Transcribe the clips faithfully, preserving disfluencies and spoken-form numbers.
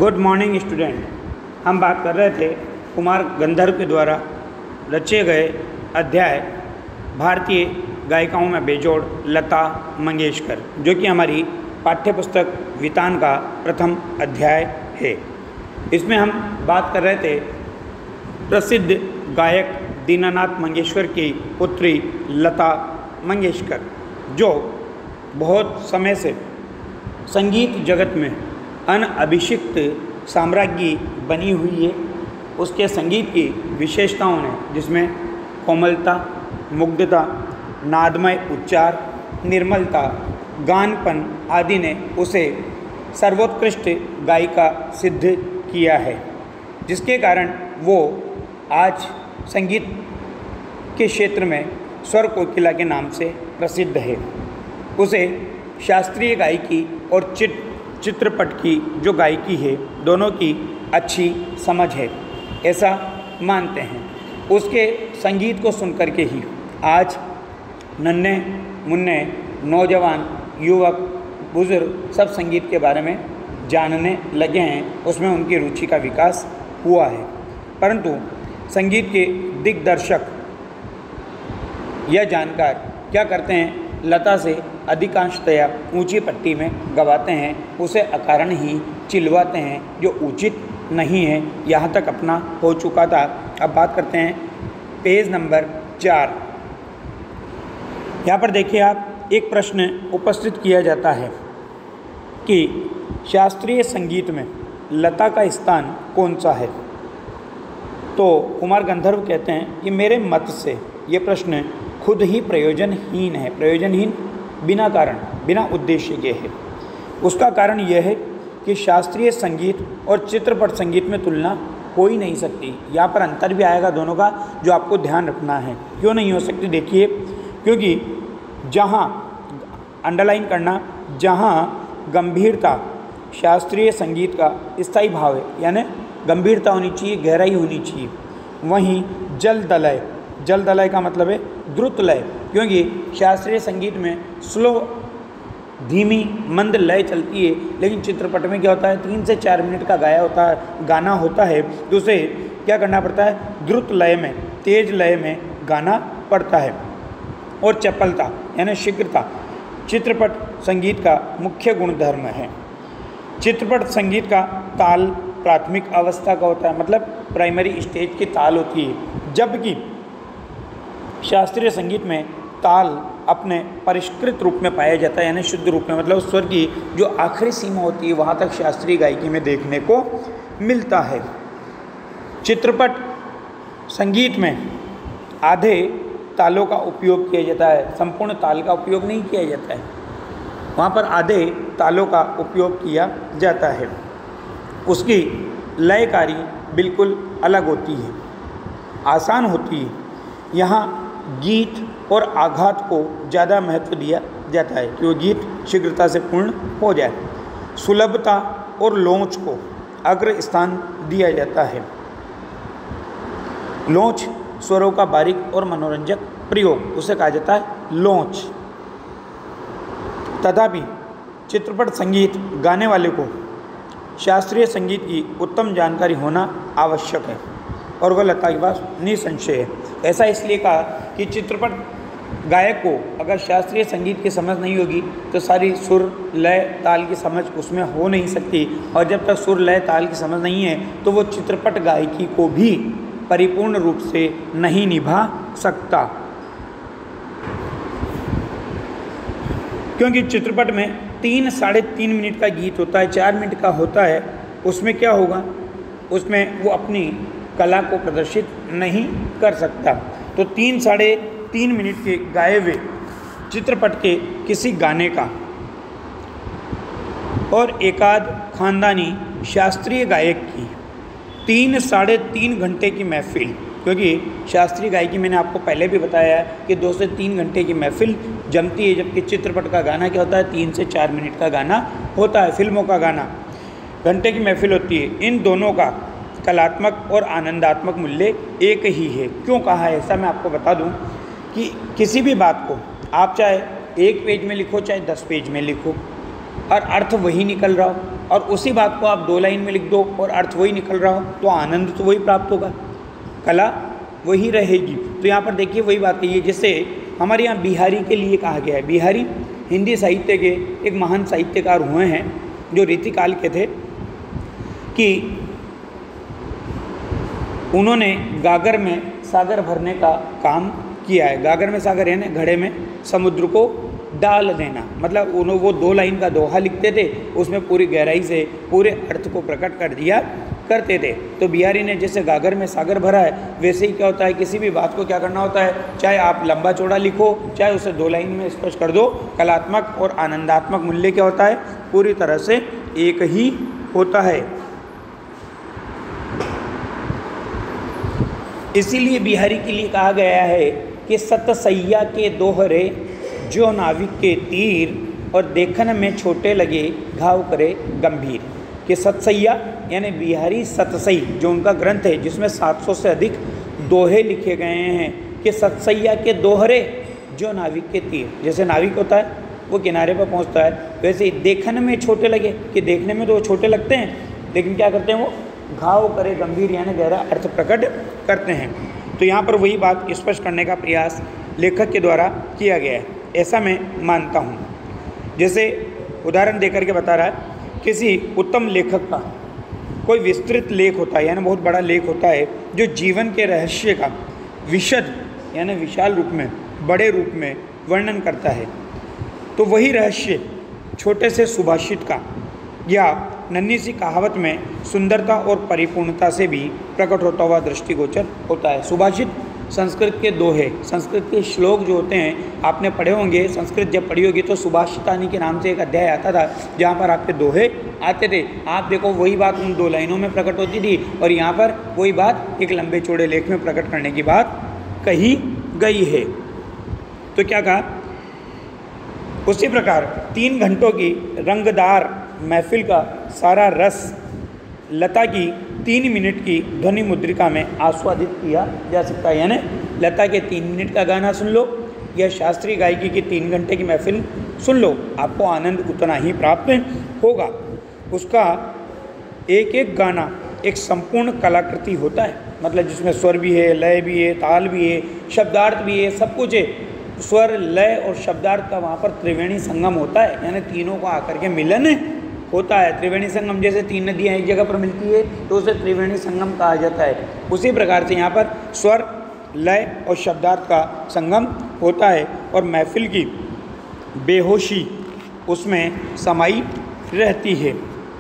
Good morning student. हम बात कर रहे थे कुमार गंधर्व के द्वारा रचे गए अध्याय भारतीय गायिकाओं में बेजोड़ लता मंगेशकर, जो कि हमारी पाठ्यपुस्तक वितान का प्रथम अध्याय है। इसमें हम बात कर रहे थे प्रसिद्ध गायक दीनानाथ मंगेशकर की पुत्री लता मंगेशकर, जो बहुत समय से संगीत जगत में अनअभिषिक्त साम्राज्ञी बनी हुई है। उसके संगीत की विशेषताओं ने, जिसमें कोमलता, मुग्धता, नादमय उच्चार, निर्मलता, गानपन आदि ने उसे सर्वोत्कृष्ट गायिका सिद्ध किया है, जिसके कारण वो आज संगीत के क्षेत्र में स्वर कोकिला के नाम से प्रसिद्ध है। उसे शास्त्रीय गायकी और चिट चित्रपट की जो गायकी है, दोनों की अच्छी समझ है, ऐसा मानते हैं। उसके संगीत को सुन करके ही आज नन्हे मुन्ने नौजवान युवक बुजुर्ग सब संगीत के बारे में जानने लगे हैं, उसमें उनकी रुचि का विकास हुआ है। परंतु संगीत के दिग्दर्शक या जानकार क्या करते हैं, लता से अधिकांशतया ऊंची पट्टी में गवाते हैं, उसे अकारण ही चिल्वाते हैं, जो उचित नहीं है। यहाँ तक अपना हो चुका था। अब बात करते हैं पेज नंबर चार। यहाँ पर देखिए आप, एक प्रश्न उपस्थित किया जाता है कि शास्त्रीय संगीत में लता का स्थान कौन सा है। तो कुमार गंधर्व कहते हैं कि मेरे मत से ये प्रश्न खुद ही प्रयोजनहीन है। प्रयोजनहीन बिना कारण, बिना उद्देश्य के है। उसका कारण यह है कि शास्त्रीय संगीत और चित्रपट संगीत में तुलना हो ही नहीं सकती। यहाँ पर अंतर भी आएगा दोनों का, जो आपको ध्यान रखना है। क्यों नहीं हो सकती, देखिए, क्योंकि जहाँ अंडरलाइन करना, जहाँ गंभीरता शास्त्रीय संगीत का स्थायी भाव है, यानी गंभीरता होनी चाहिए, गहराई होनी चाहिए, वहीं जल्द लय, जल्द लय का मतलब है द्रुत लय, क्योंकि शास्त्रीय संगीत में स्लो, धीमी, मंद लय चलती है। लेकिन चित्रपट में क्या होता है, तीन से चार मिनट का गाया होता है, गाना होता है, तो उसे क्या करना पड़ता है, द्रुत लय में, तेज लय में गाना पड़ता है। और चपलता यानी शीघ्रता चित्रपट संगीत का मुख्य गुणधर्म है। चित्रपट संगीत का ताल प्राथमिक अवस्था का होता है, मतलब प्राइमरी स्टेज की ताल होती है, जबकि शास्त्रीय संगीत में ताल अपने परिष्कृत रूप में पाया जाता है, यानी शुद्ध रूप में, मतलब स्वर की जो आखिरी सीमा होती है वहाँ तक शास्त्रीय गायकी में देखने को मिलता है। चित्रपट संगीत में आधे तालों का उपयोग किया जाता है, संपूर्ण ताल का उपयोग नहीं किया जाता है, वहाँ पर आधे तालों का उपयोग किया जाता है। उसकी लयकारी बिल्कुल अलग होती है, आसान होती है। यहाँ गीत और आघात को ज़्यादा महत्व दिया जाता है कि वो गीत शीघ्रता से पूर्ण हो जाए। सुलभता और लोच को अग्र स्थान दिया जाता है। लोच स्वरों का बारीक और मनोरंजक प्रयोग, उसे कहा जाता है लोच। तथापि चित्रपट संगीत गाने वाले को शास्त्रीय संगीत की उत्तम जानकारी होना आवश्यक है, और वह लता के पास निसंशय है। ऐसा इसलिए कहा कि चित्रपट गायक को अगर शास्त्रीय संगीत की समझ नहीं होगी तो सारी सुर लय ताल की समझ उसमें हो नहीं सकती, और जब तक सुर लय ताल की समझ नहीं है तो वो चित्रपट गायकी को भी परिपूर्ण रूप से नहीं निभा सकता। क्योंकि चित्रपट में तीन साढ़े तीन मिनट का गीत होता है, चार मिनट का होता है, उसमें क्या होगा, उसमें वो अपनी कला को प्रदर्शित नहीं कर सकता। तो तीन साढ़े तीन मिनट के गाए हुए चित्रपट के किसी गाने का और एकाध खानदानी शास्त्रीय गायक की तीन साढ़े तीन घंटे की महफिल, क्योंकि शास्त्रीय गायकी मैंने आपको पहले भी बताया है कि दो से तीन घंटे की महफिल जमती है, जबकि चित्रपट का गाना क्या होता है, तीन से चार मिनट का गाना होता है। फिल्मों का गाना घंटे की महफिल होती है। इन दोनों का कलात्मक और आनंदात्मक मूल्य एक ही है। क्यों कहा है ऐसा, मैं आपको बता दूं कि किसी भी बात को आप चाहे एक पेज में लिखो चाहे दस पेज में लिखो, और अर्थ वही निकल रहा हो, और उसी बात को आप दो लाइन में लिख दो और अर्थ वही निकल रहा हो, तो आनंद तो वही प्राप्त होगा, कला वही रहेगी। तो यहाँ पर देखिए वही बात है, जिससे हमारे यहाँ बिहारी के लिए कहा गया है। बिहारी हिंदी साहित्य के एक महान साहित्यकार हुए हैं, जो रीतिकाल के थे, कि उन्होंने गागर में सागर भरने का काम किया है। गागर में सागर यानी घड़े में समुद्र को डाल देना, मतलब उन्होंने वो दो लाइन का दोहा लिखते थे, उसमें पूरी गहराई से पूरे अर्थ को प्रकट कर दिया करते थे। तो बिहारी ने जैसे गागर में सागर भरा है, वैसे ही क्या होता है, किसी भी बात को क्या करना होता है, चाहे आप लंबा चौड़ा लिखो, चाहे उसे दो लाइन में स्पष्ट कर दो, कलात्मक और आनंदात्मक मूल्य क्या होता है, पूरी तरह से एक ही होता है। इसीलिए बिहारी के लिए कहा गया है कि सतसैया के दोहरे जो नाविक के तीर, और देखन में छोटे लगे घाव करे गंभीर। कि सतसैया यानी बिहारी सतसई जो उनका ग्रंथ है, जिसमें सात सौ से अधिक दोहे लिखे गए हैं, कि सतसैया के दोहरे जो नाविक के तीर, जैसे नाविक होता है वो किनारे पर पहुंचता है, वैसे ही देखन में छोटे लगे, कि देखने में तो वो छोटे लगते हैं, लेकिन क्या करते हैं, वो घाव करे गंभीर यानी गहरा अर्थ प्रकट करते हैं। तो यहाँ पर वही बात स्पष्ट करने का प्रयास लेखक के द्वारा किया गया है, ऐसा मैं मानता हूँ। जैसे उदाहरण देकर के बता रहा है, किसी उत्तम लेखक का कोई विस्तृत लेख होता है, यानी बहुत बड़ा लेख होता है, जो जीवन के रहस्य का विशद यानी विशाल रूप में, बड़े रूप में वर्णन करता है। तो वही रहस्य छोटे से सुभाषित का या नन्ही सी कहावत में सुंदरता और परिपूर्णता से भी प्रकट होता हुआ दृष्टिगोचर होता है। सुभाषित संस्कृत के दोहे, संस्कृत के श्लोक जो होते हैं, आपने पढ़े होंगे, संस्कृत जब पढ़ी होगी तो सुभाषितानी के नाम से एक अध्याय आता था, जहाँ पर आपके दोहे आते थे। आप देखो वही बात उन दो लाइनों में प्रकट होती थी, और यहाँ पर वही बात एक लंबे चौड़े लेख में प्रकट करने की बात कही गई है। तो क्या कहा, उसी प्रकार तीन घंटों की रंगदार महफिल का सारा रस लता की तीन मिनट की ध्वनि मुद्रिका में आस्वादित किया जा सकता है। यानी लता के तीन मिनट का गाना सुन लो या शास्त्रीय गायकी की तीन घंटे की महफिल सुन लो, आपको आनंद उतना ही प्राप्त होगा। उसका एक एक गाना एक संपूर्ण कलाकृति होता है, मतलब जिसमें स्वर भी है, लय भी है, ताल भी है, शब्दार्थ भी है, सब कुछ है। स्वर, लय और शब्दार्थ का वहाँ पर त्रिवेणी संगम होता है, यानी तीनों का आकर के मिलन होता है। त्रिवेणी संगम, जैसे तीन नदियाँ एक जगह पर मिलती है तो उसे त्रिवेणी संगम कहा जाता है। उसी प्रकार से यहाँ पर स्वर, लय और शब्दार्थ का संगम होता है, और महफिल की बेहोशी उसमें समाई रहती है।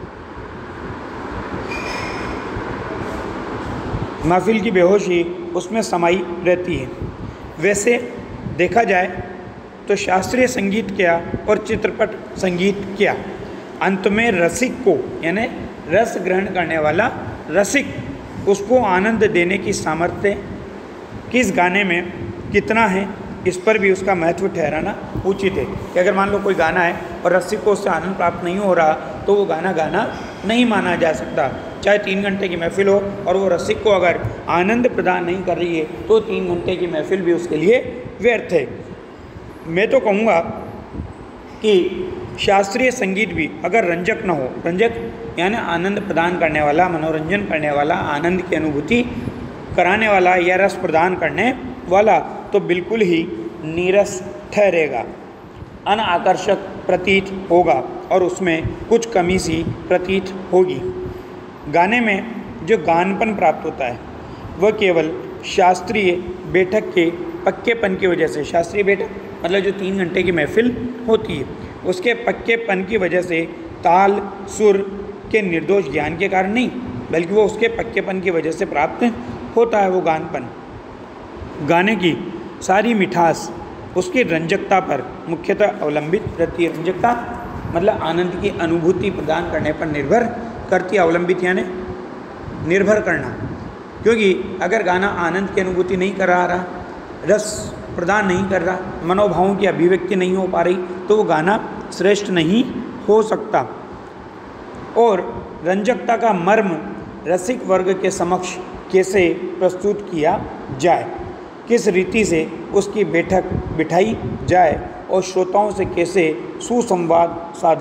महफिल की बेहोशी उसमें समाई रहती है। वैसे देखा जाए तो शास्त्रीय संगीत क्या और चित्रपट संगीत क्या, अंत में रसिक को यानी रस ग्रहण करने वाला रसिक, उसको आनंद देने की सामर्थ्य किस गाने में कितना है, इस पर भी उसका महत्व ठहराना उचित है। कि अगर मान लो कोई गाना है और रसिक को उससे आनंद प्राप्त नहीं हो रहा, तो वो गाना गाना नहीं माना जा सकता। चाहे तीन घंटे की महफिल हो और वो रसिक को अगर आनंद प्रदान नहीं कर रही है, तो तीन घंटे की महफिल भी उसके लिए व्यर्थ है। मैं तो कहूँगा कि शास्त्रीय संगीत भी अगर रंजक न हो, रंजक यानी आनंद प्रदान करने वाला, मनोरंजन करने वाला, आनंद की अनुभूति कराने वाला या रस प्रदान करने वाला, तो बिल्कुल ही नीरस ठहरेगा, अनाकर्षक प्रतीत होगा और उसमें कुछ कमी सी प्रतीत होगी। गाने में जो गानपन प्राप्त होता है वह केवल शास्त्रीय बैठक के पक्केपन की वजह से, शास्त्रीय बैठक मतलब जो तीन घंटे की महफिल होती है, उसके पक्केपन की वजह से, ताल सुर के निर्दोष ज्ञान के कारण नहीं, बल्कि वो उसके पक्केपन की वजह से प्राप्त होता है। वो गानपन, गाने की सारी मिठास उसकी रंजकता पर मुख्यतः अवलंबित रहती है। रंजकता मतलब आनंद की अनुभूति प्रदान करने पर निर्भर करती है। अवलंबित यानी निर्भर करना, क्योंकि अगर गाना आनंद की अनुभूति नहीं करा रहा, रस प्रदान नहीं कर रहा, मनोभावों की अभिव्यक्ति नहीं हो पा रही, तो वो गाना श्रेष्ठ नहीं हो सकता। और रंजकता का मर्म रसिक वर्ग के समक्ष कैसे प्रस्तुत किया जाए, किस रीति से उसकी बैठक बिठाई जाए और श्रोताओं से कैसे सुसंवाद साधा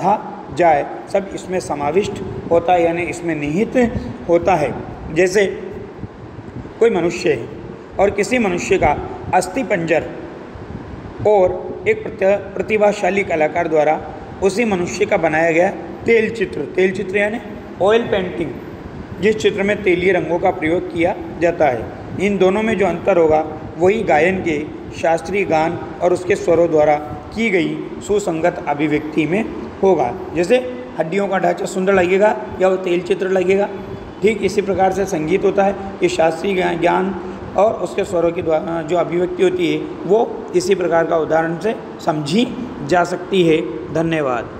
जाए सब इसमें समाविष्ट होता है, यानी इसमें निहित होता है। जैसे कोई मनुष्य है और किसी मनुष्य का अस्थि पंजर और एक प्रतिभाशाली कलाकार द्वारा उसी मनुष्य का बनाया गया तेल चित्र, तेल चित्र यानी ऑयल पेंटिंग, जिस चित्र में तेलीय रंगों का प्रयोग किया जाता है, इन दोनों में जो अंतर होगा वही गायन के शास्त्रीय गान और उसके स्वरों द्वारा की गई सुसंगत अभिव्यक्ति में होगा। जैसे हड्डियों का ढांचा सुंदर लगेगा या वो तेल चित्र लगेगा, ठीक इसी प्रकार से संगीत होता है। ये शास्त्रीय ज्ञान और उसके स्वरों की द्वारा जो अभिव्यक्ति होती है वो इसी प्रकार का उदाहरण से समझी जा सकती है। धन्यवाद।